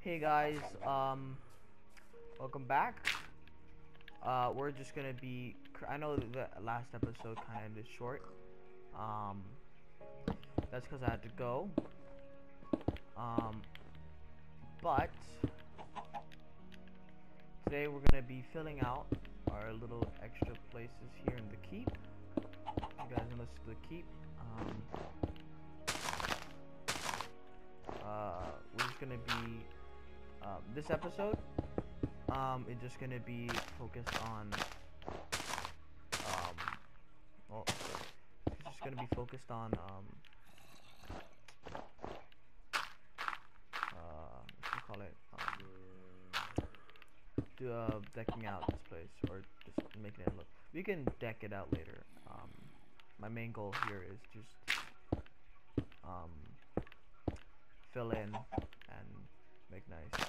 Hey guys, welcome back. We're just gonna be. I know the last episode kind of ended short. Um, that's because I had to go. Um, but today we're gonna be filling out our little extra places here in the keep. You guys can listen to the keep. We're just gonna be. This episode. It's just gonna be focused on. Well, it's just gonna be focused on. What do you call it? Decking out this place, or just making it look. We can deck it out later. My main goal here is just fill in and make nice.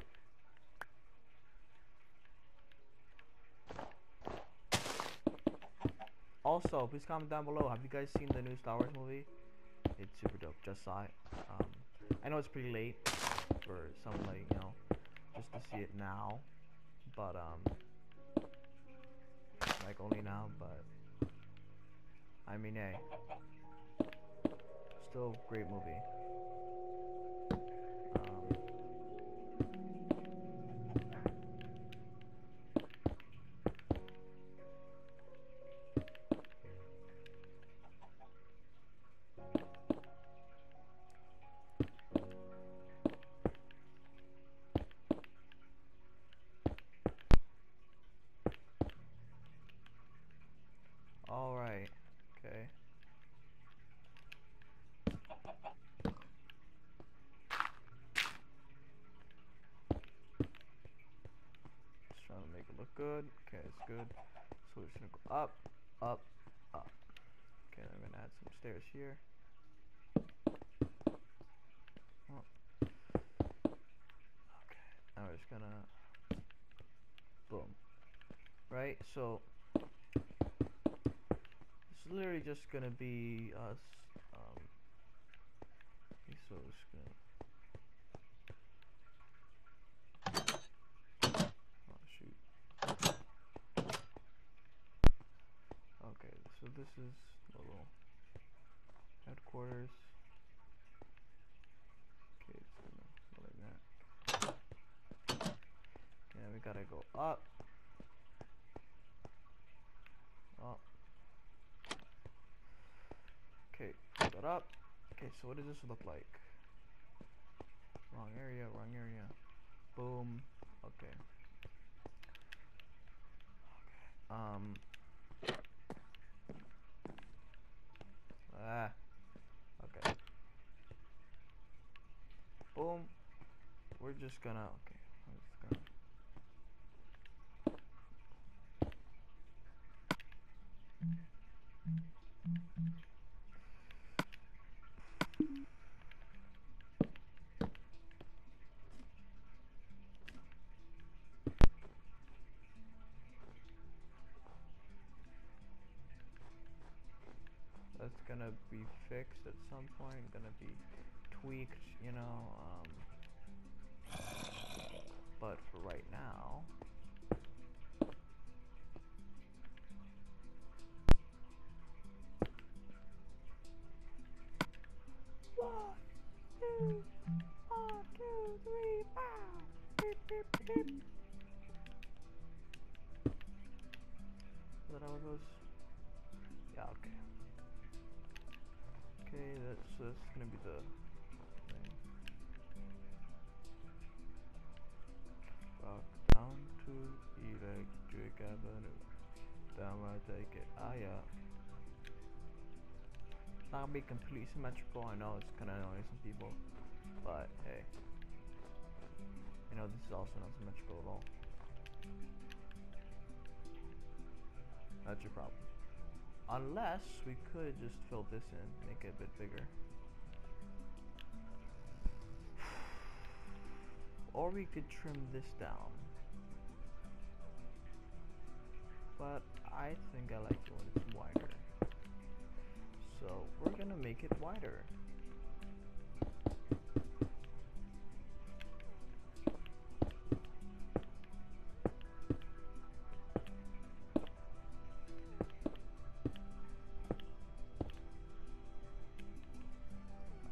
Also, please comment down below. Have you guys seen the new Star Wars movie? It's super dope. Just saw it. I know it's pretty late for some, like, just to see it now. But like only now. But I mean, hey, still great movie. All right. Okay. Just trying to make it look good. Okay, it's good. So we're just gonna go up, up, up. Okay, I'm gonna add some stairs here. Oh. Okay, now we're just gonna boom. Right, so it's literally just gonna be us. So it's gonna. Oh shoot. Okay, so this is a little headquarters. Okay, it's gonna go like that. And we gotta go up. Up. Okay, put that up. Okay, so what does this look like? Wrong area, wrong area. Boom. Okay. Okay. Boom. We're just gonna, okay. I'm just gonna. That's gonna be fixed at some point, gonna be tweaked, but for right now, one, two, 5. Beep, beep, beep. Is that how it goes? Yeah, okay. Okay, that's gonna be the thing. Rock down to Electric Avenue. Down where I take it. Ah, yeah. It's not gonna be completely symmetrical. I know it's kinda annoying some people, but hey. This is also not symmetrical at all. That's your problem. Unless we could just fill this in, make it a bit bigger. Or we could trim this down. But I think I like it when it's wider. So we're gonna make it wider.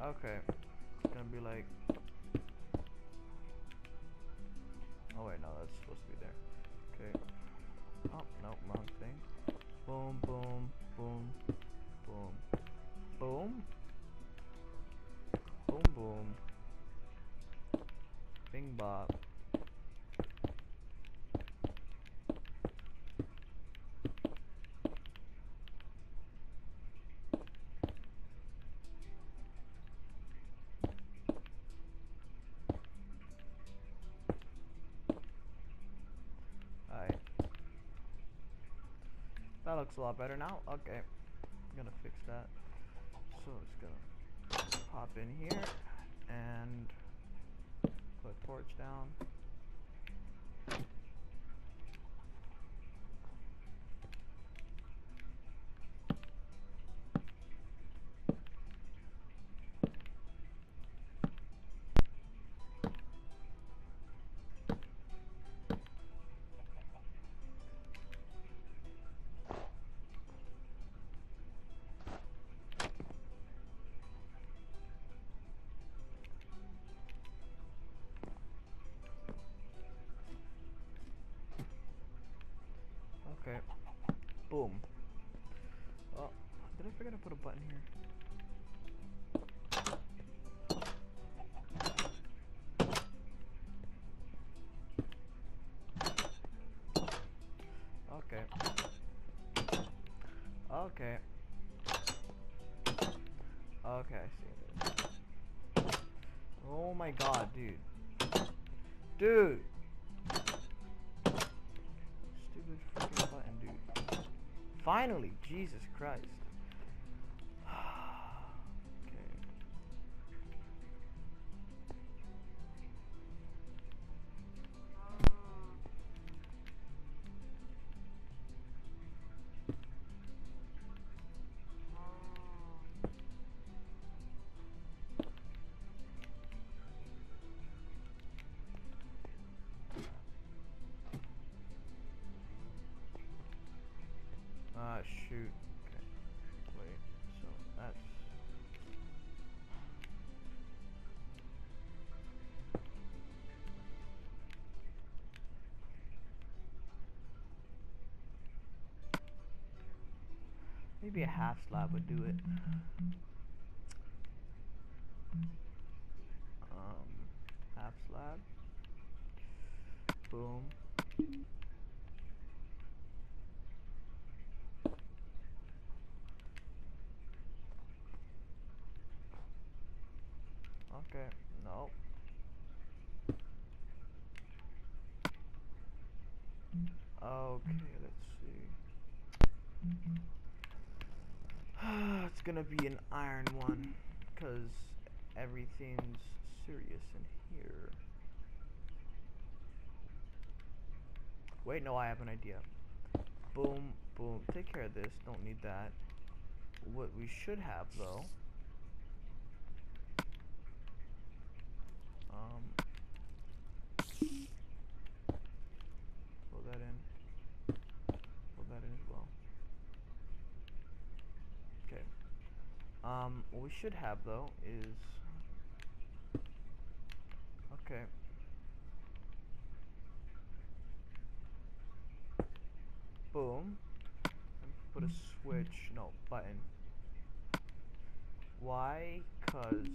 Okay. It's gonna be like. Oh wait, no, that's supposed to be there. Okay. Oh no, wrong thing. Boom, boom, boom, boom, boom, boom, boom. Bing bop. Alright. That looks a lot better now. Okay. I'm gonna fix that. So it's gonna pop in here and put torch down. Okay. Boom. Oh, did I forget to put a button here? Okay. Okay. Okay, I see it. Oh my god, dude. Dude! Stupid freaking button, dude. Finally! Jesus Christ. Okay. Shoot. Okay. Wait, so that's... Maybe a half slab would do it. Half slab. Boom. Okay, no. Okay, let's see. It's gonna be an iron one, because everything's serious in here. Wait, no, I have an idea. Boom, boom. Take care of this. Don't need that. What we should have, though... Pull that in. Pull that in as well. Okay. What we should have, though, is... Okay. Boom. And put a switch. No, button. Why? 'Cause...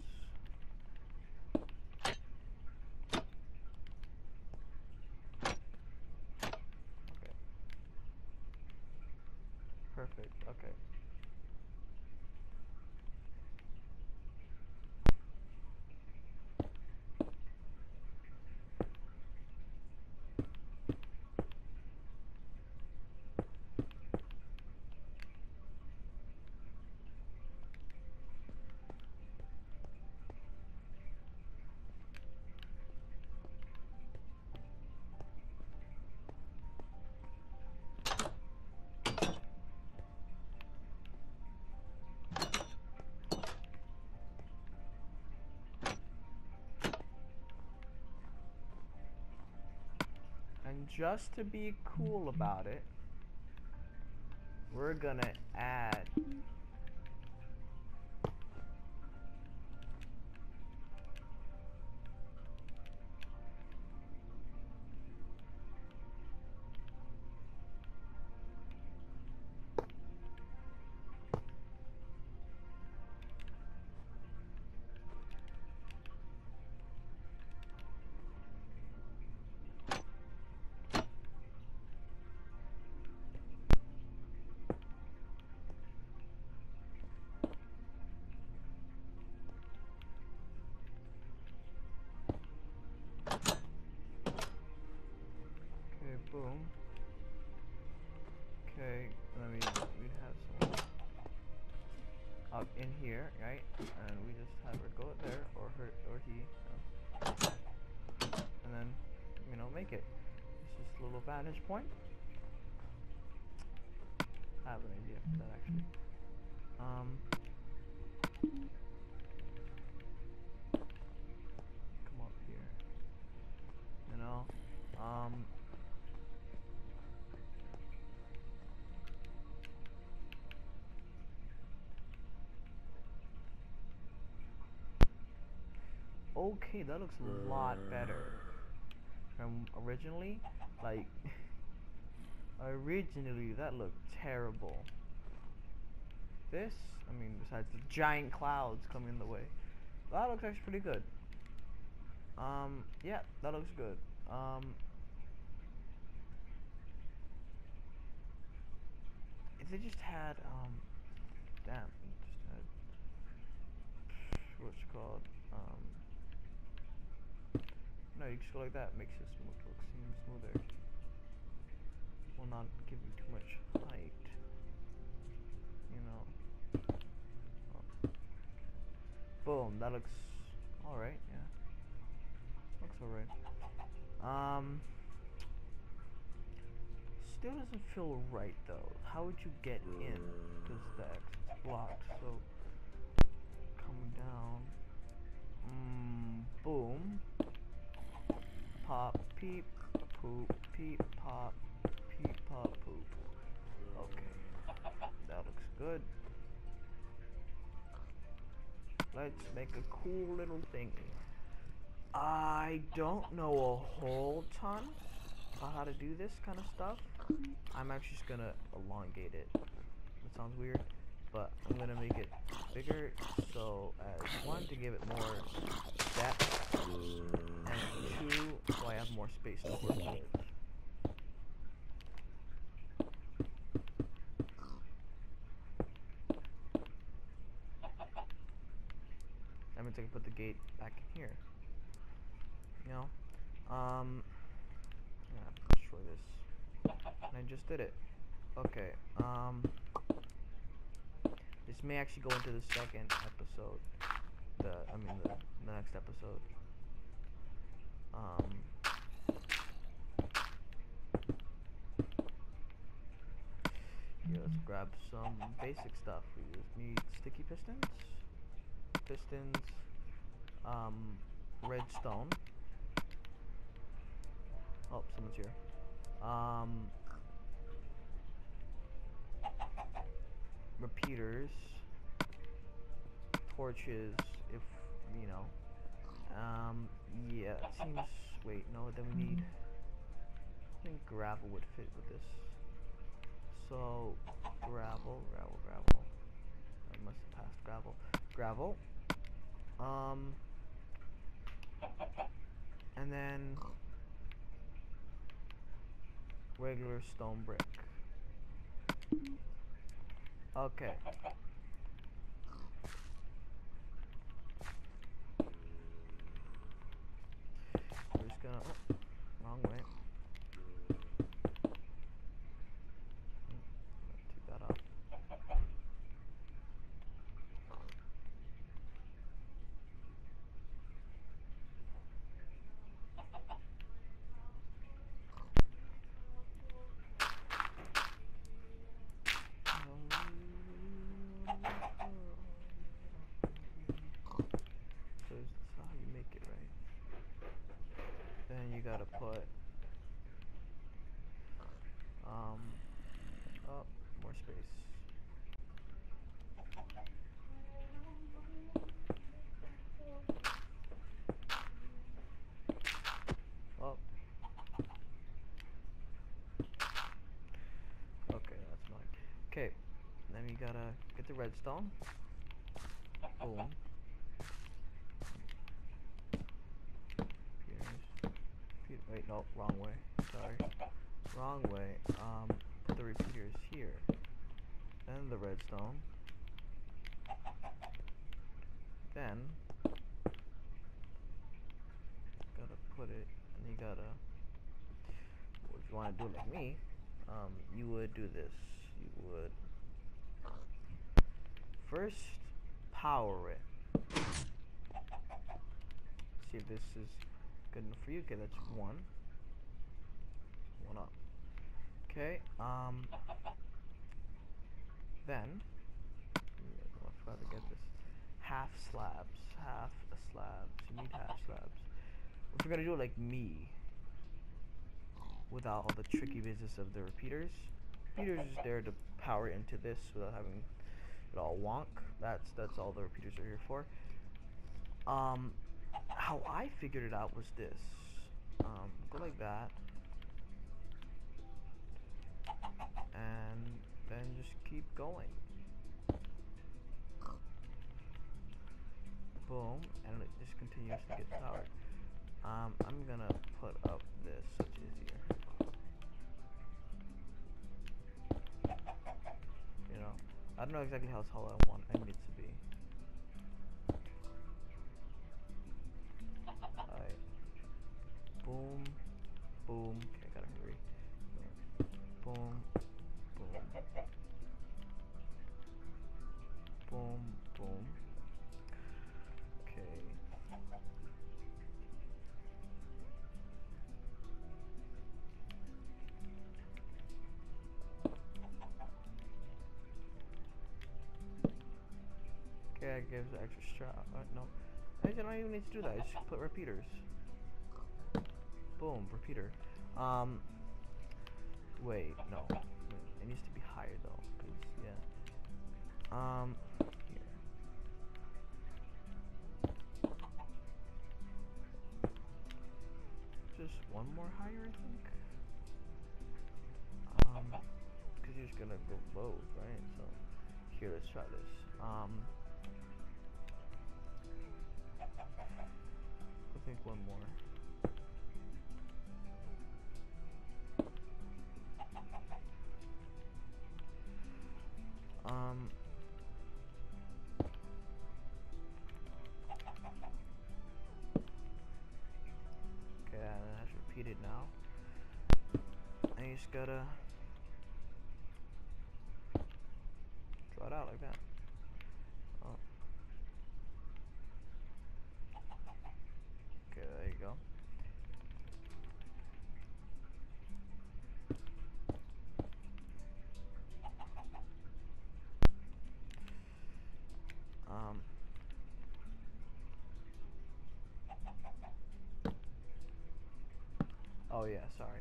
Okay. Perfect. Okay. And just to be cool about it, we're gonna add up in here, right? And we just have her go there, or her, or he, and then, you know, make it. It's just a little vantage point. I have an idea for that actually. Come up here. You know, okay, that looks a lot better from originally. Like, originally that looked terrible. This, I mean, besides the giant clouds coming in the way, that looks actually pretty good. Yeah, that looks good. If they just had, damn, just had, what's it called, no, you just go like that, makes it smooth, look smoother. Will not give you too much height, you know. Boom, that looks alright, yeah. Looks alright. Still doesn't feel right though. How would you get in? Because the exit's blocked, so coming down. Boom. Pop, peep, poop, peep, pop, poop. Okay. That looks good. Let's make a cool little thingy. I don't know a whole ton about how to do this kind of stuff. I'm actually just gonna elongate it. That sounds weird, but I'm gonna make it bigger, so as one, to give it more depth, and two, so I have more space to work with. That means I can put the gate back in here. You know? Yeah, destroy this. And I just did it. Okay, this may actually go into the second episode. I mean the next episode. Here, let's grab some basic stuff. We just need sticky pistons, redstone. Oh, someone's here. Repeaters, torches, if you know. Yeah, it seems. Wait, no. Then we need. I think gravel would fit with this. So gravel. I must have passed gravel. And then regular stone brick. Okay. We're just gonna. Oh, wrong way. Take that off. So that's how you make it, right? Then you gotta put oh, more space. Oh. Okay, that's mine. Okay. Then you gotta get the redstone. Boom. Wait, no, wrong way. Sorry. Wrong way. Put the repeaters here. Then the redstone. Then gotta put it, and you gotta. Well, if you want to do it like me, you would do this. You would first power it. See if this is good enough for you. Okay, that's one. One up. Okay, then I forgot to get this. Half slabs. Half slabs. You need half slabs. If you're gonna do it like me, without all the tricky business of the repeaters. Repeaters is there to power into this without having it all wonk. That's all the repeaters are here for. How I figured it out was this. Go like that. And then just keep going. Boom, and it just continuously gets powered. I'm gonna put up this so it's easier. You know, I don't know exactly how tall I need it to be. Alright. Boom, boom. Okay, I gotta hurry. Boom, boom, boom, boom. Okay. Okay, I gives extra strap. No, I don't even need to do that. I just put repeaters. Boom, repeater. Wait, no. It needs to be higher though, 'cause, yeah. Here. Just one more higher, I think. 'Cause you're just gonna go both, right? So, here, let's try this. I think one more. Okay, that's repeated now. And you just gotta draw it out like that. Oh. Okay, there you go. Oh yeah, sorry.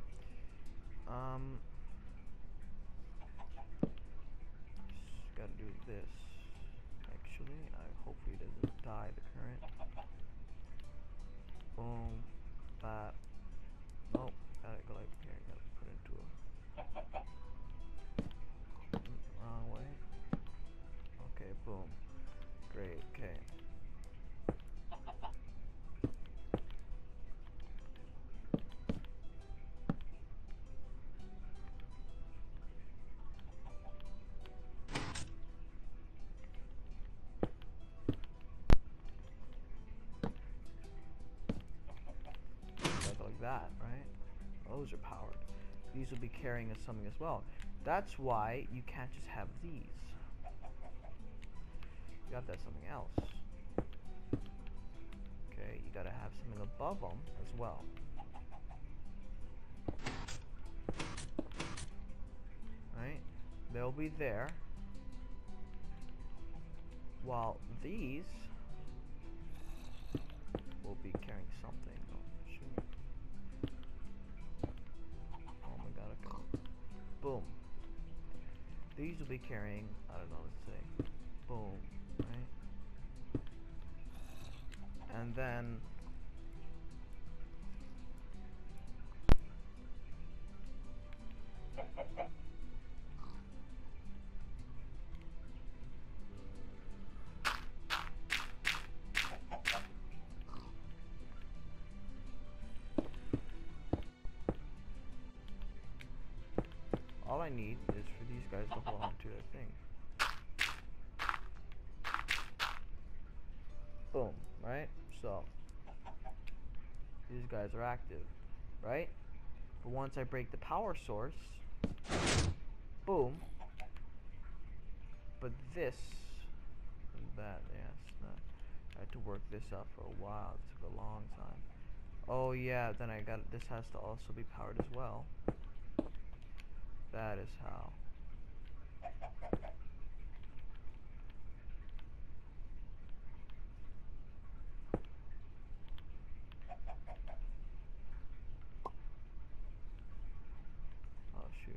Just gotta do this. Actually, hopefully it doesn't die the current. Boom. That. Nope. Gotta go like here. Gotta put it into a wrong way. Okay. Boom. Great. Okay. Like that, right? Those are powered. These will be carrying us something as well. That's why you can't just have these. You have to have something else. Okay, you gotta have something above them as well. Right? They'll be there. While these will be carrying something. Oh, shoot. Oh my god, okay. Boom. These will be carrying, I don't know, let's say, boom, right? And then all I need is for these guys to hold on to their thing. Boom, right? So, these guys are active, right? But once I break the power source, boom. But this, and that, yeah, Tried to work this out for a while. It took a long time. Oh yeah, then I got this has to also be powered as well. That is how. Oh shoot.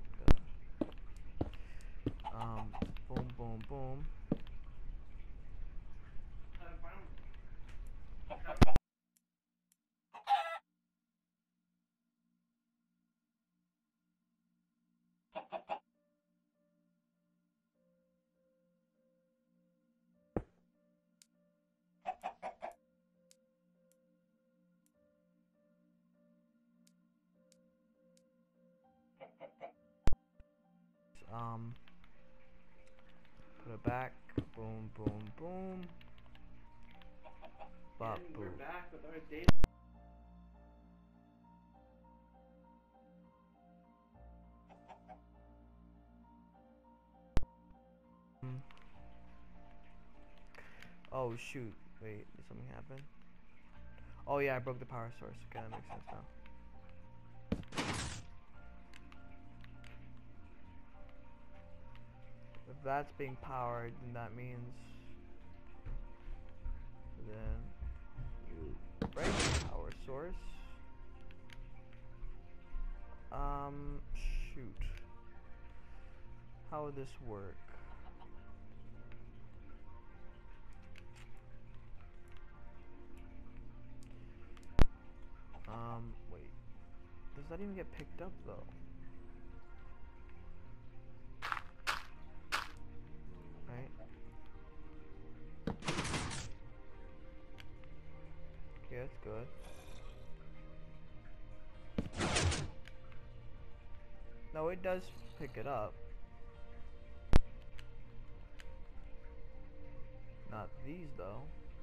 Boom, boom, boom. Um, put it back. Boom, boom, boom. Bop, And boom. we're back with our data. Oh shoot. Wait, did something happen? Oh yeah, I broke the power source. Okay, that makes sense now. If that's being powered, then that means then you break the power source. Shoot. How would this work? Wait. Does that even get picked up though? Right? Okay, that's good. No, it does pick it up. Not these though.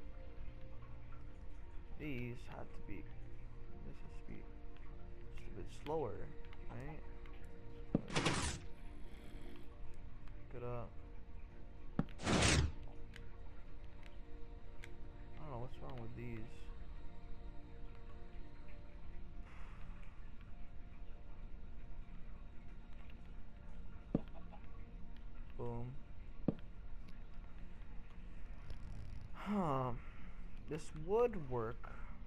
These had to be. This has to be just a bit slower, right? Pick it up. I don't know what's wrong with these. Boom. Huh. This would work.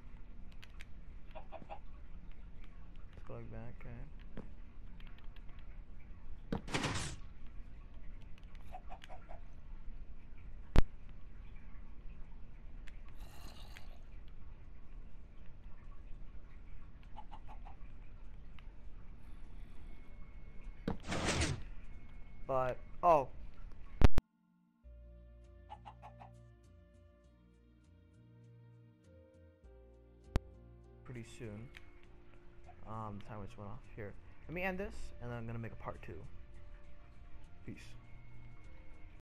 Let's go like that, okay. But, oh. Pretty soon. The timer just went off here. Let me end this, and then I'm gonna make a part 2. Peace.